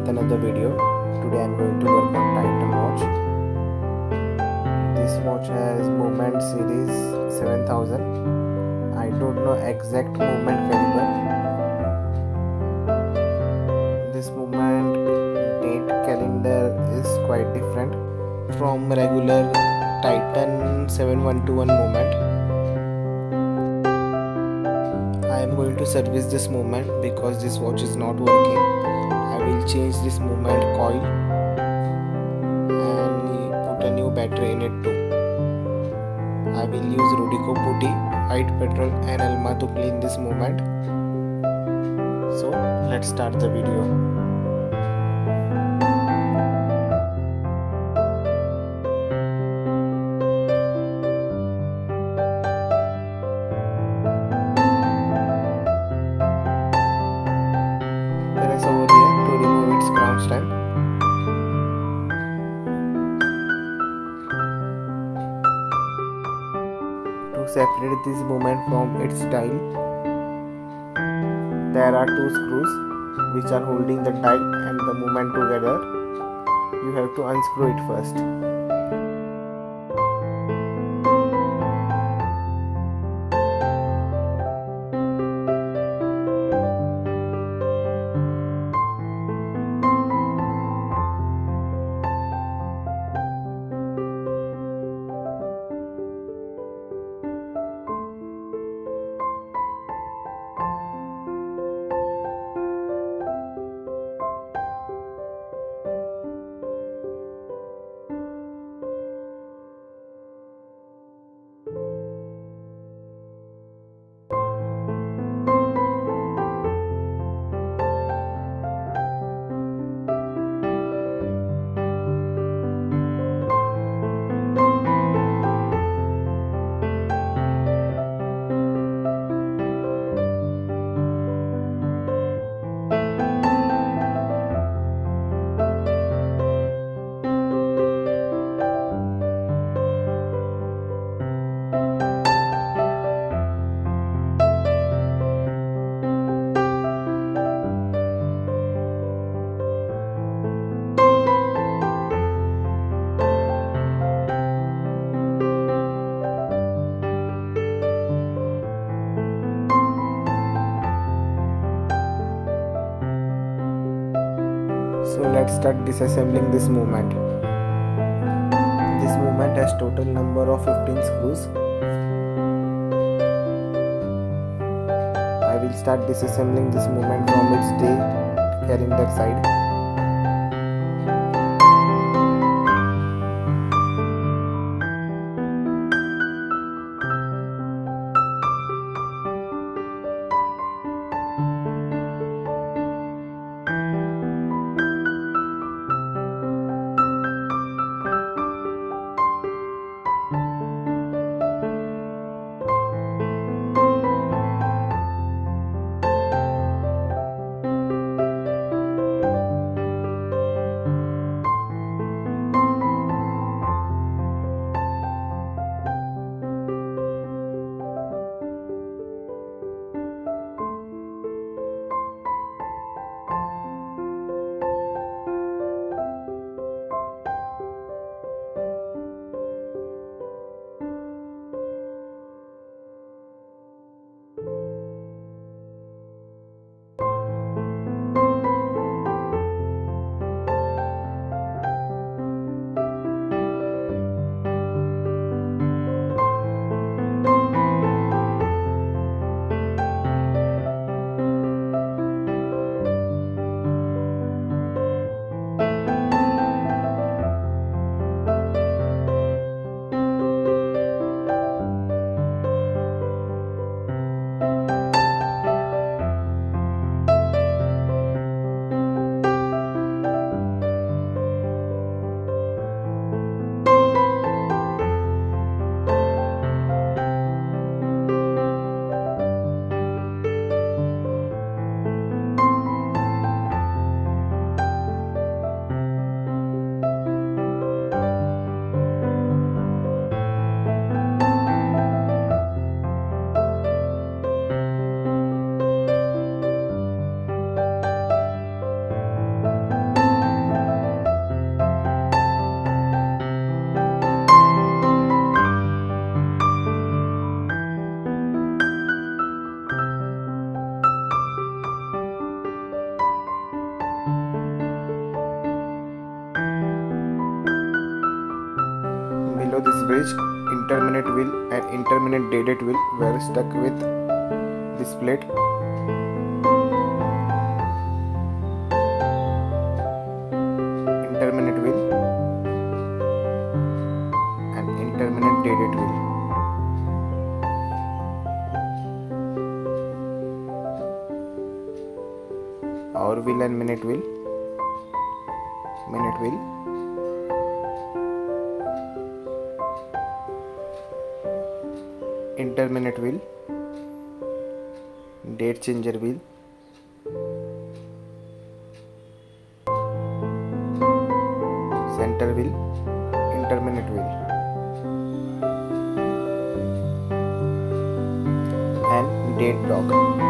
with another video. Today I am going to work on Titan watch. This watch has movement series 7000. I don't know exact movement caliber. This movement date calendar is quite different from regular Titan 7121 movement. I am going to service this movement because this watch is not working. I will change this movement coil and put a new battery in it too. I will use rodico putty, white petrol and Elma to clean this movement. So let's start the video. Over here to remove its crown stem. To separate this movement from its dial, there are two screws which are holding the dial and the movement together. You have to unscrew it first. So let's start disassembling this movement. This movement has total number of 15 screws. I will start disassembling this movement from its date calendar side. storage, intermittent wheel and intermittent deadhead wheel were stuck with this plate. Intermittent wheel and intermittent deadhead wheel. Hour wheel and minute wheel. Minute wheel. Intermittent wheel. Date changer wheel. Center wheel. Intermittent wheel. And date dog.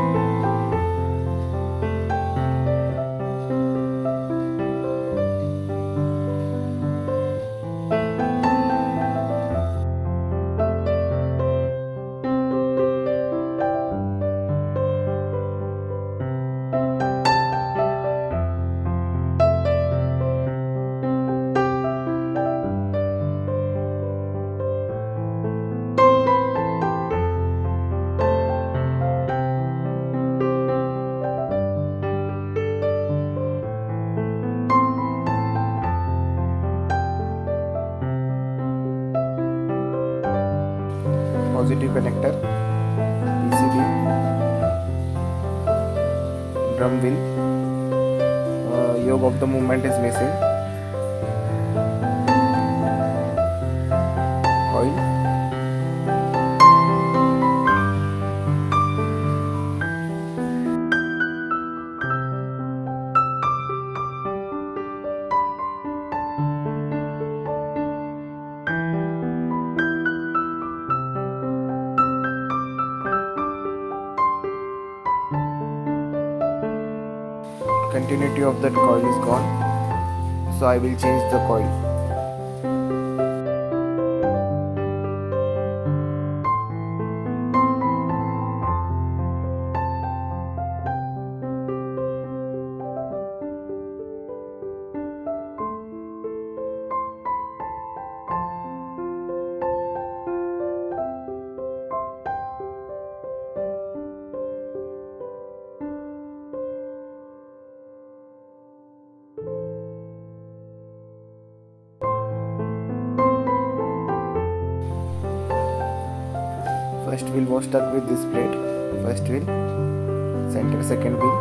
Positive connector, PCB, drum wheel, yoke of the movement is missing, coil, continuity of that coil is gone, so I will change the coil. First wheel was stuck with this plate. First wheel, center second wheel,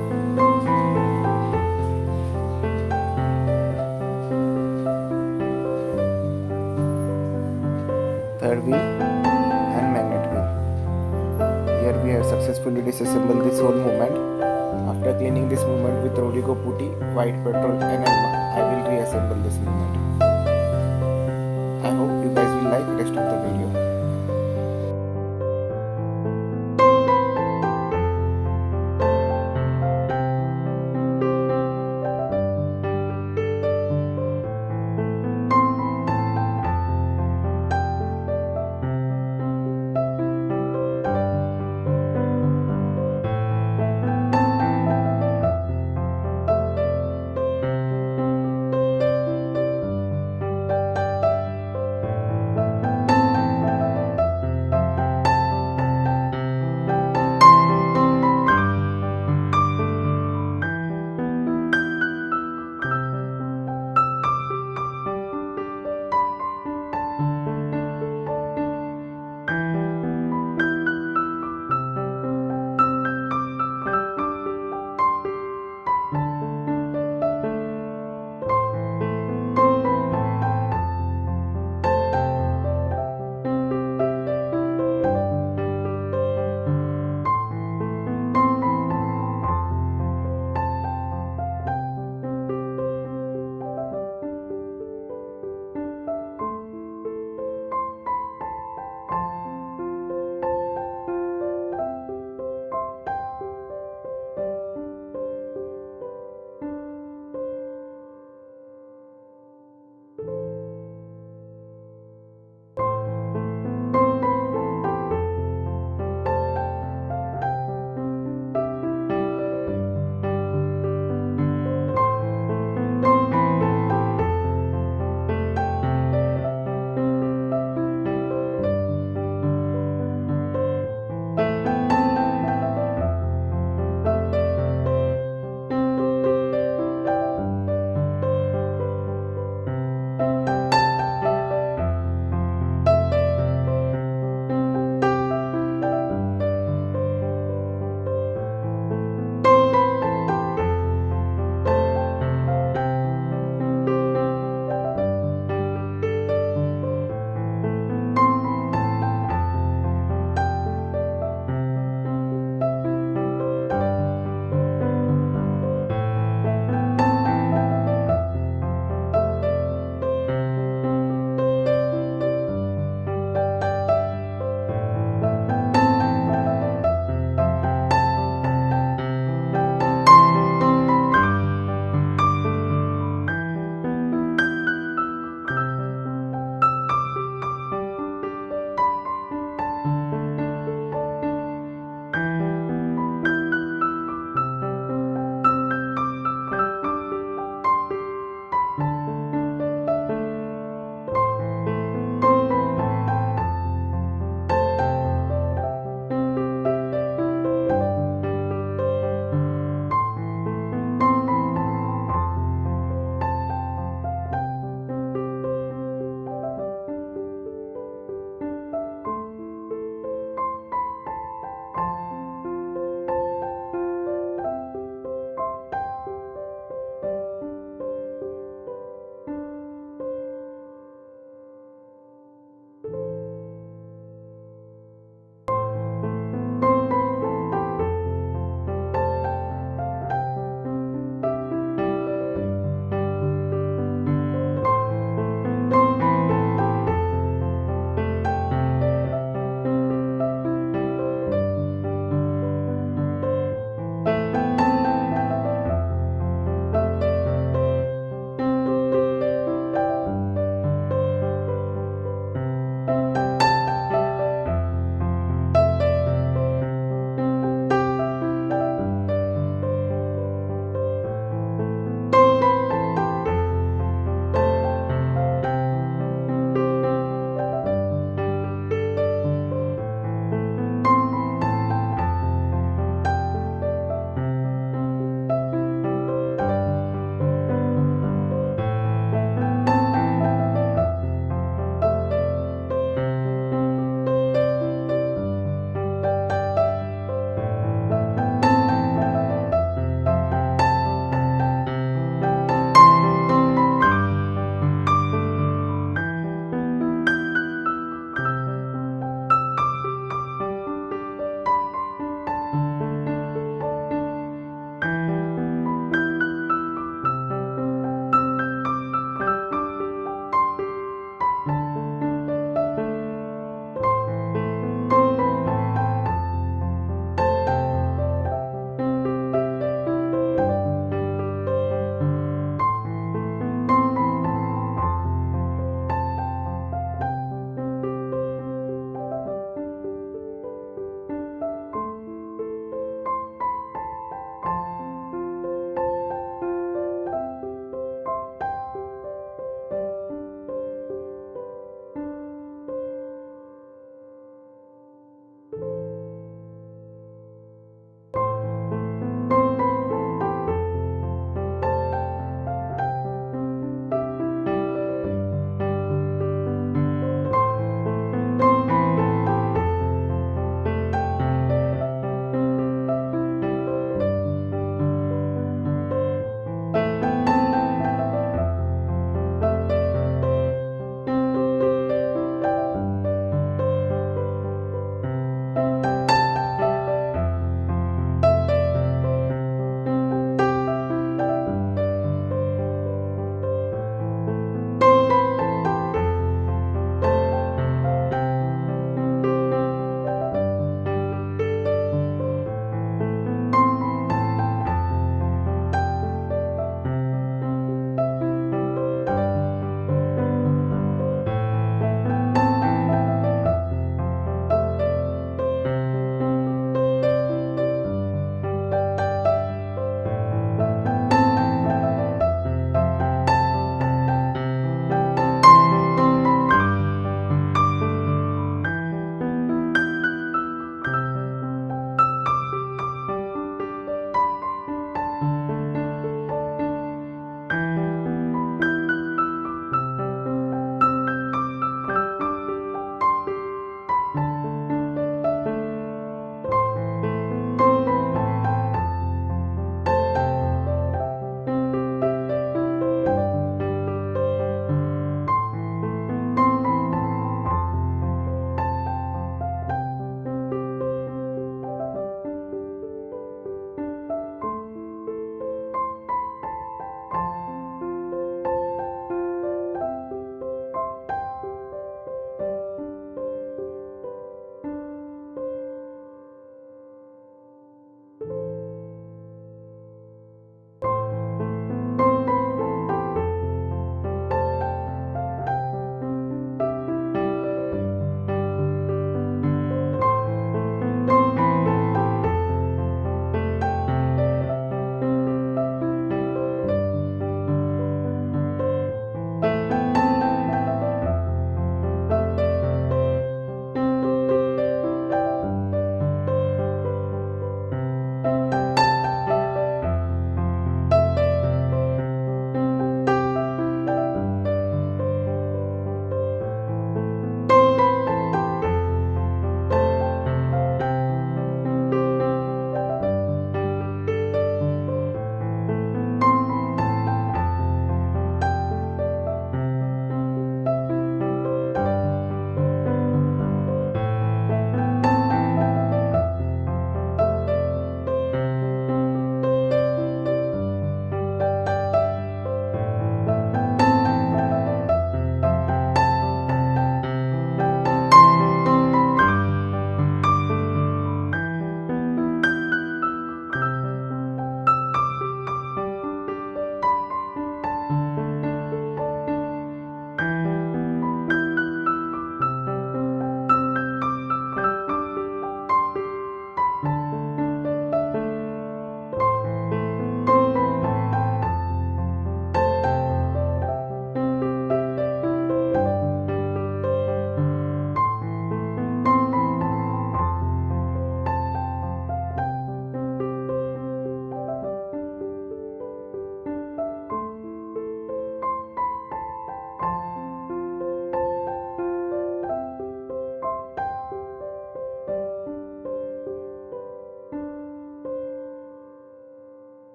third wheel and magnet wheel. Here we have successfully disassembled this whole movement. After cleaning this movement with rodico putty, white petrol and Elma, I will reassemble this movement. I hope you guys will like the rest of the video.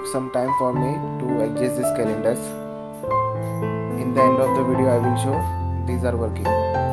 took some time for me to adjust these calendars. In the end of the video I will show these are working.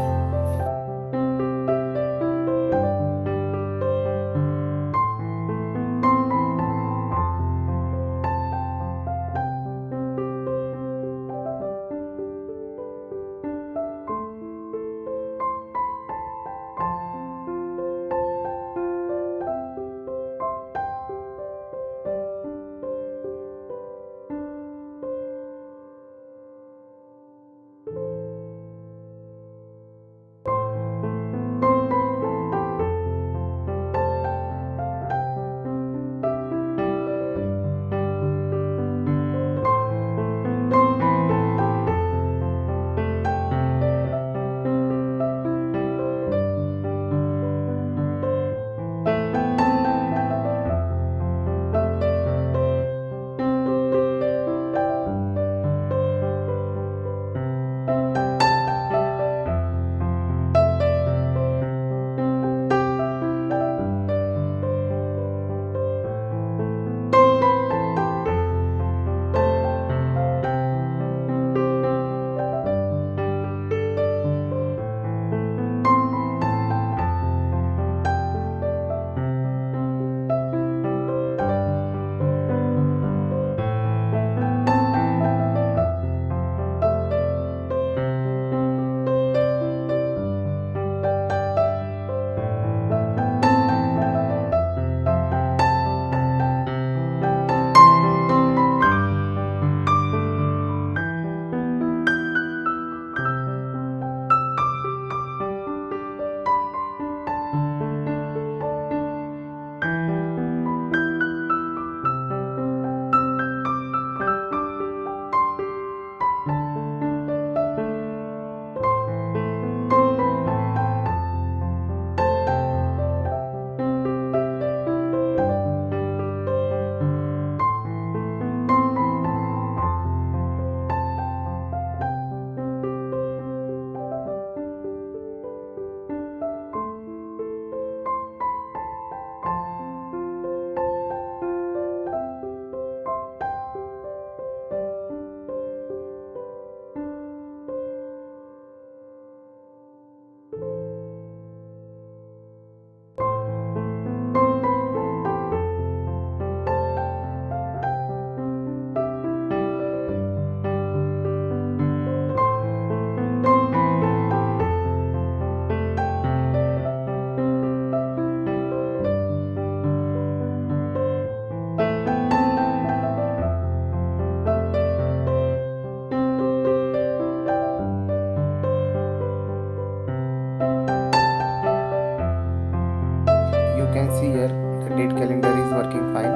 Can see here the date calendar is working fine.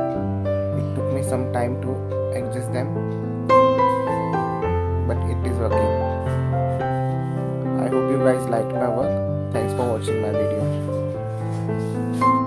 It took me some time to adjust them, but it is working. I hope you guys liked my work. Thanks for watching my video.